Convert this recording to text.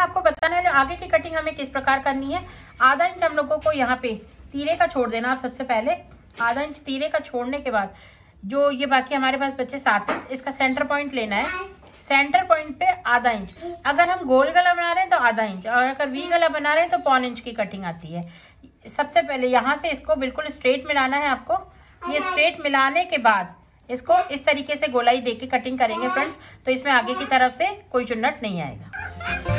आपको बताने वाली आगे की कटिंग हमें किस प्रकार करनी है। आधा इंच हम लोगों को यहाँ पे तीरे का छोड़ देना। आप सबसे पहले आधा इंच तीरे का छोड़ने के बाद जो ये बाकी हमारे पास बचे 7 इंच, इसका सेंटर पॉइंट लेना है। सेंटर पॉइंट पे आधा इंच, अगर हम गोल गला बना रहे हैं तो आधा इंच, और अगर वी गला बना रहे हैं तो 1.25 इंच की कटिंग आती है। सबसे पहले यहाँ से इसको बिल्कुल स्ट्रेट मिलाना है आपको। ये स्ट्रेट मिलाने के बाद इसको इस तरीके से गोलाई देके कटिंग करेंगे फ्रेंड्स, तो इसमें आगे की तरफ से कोई चुन्नट नहीं आएगा।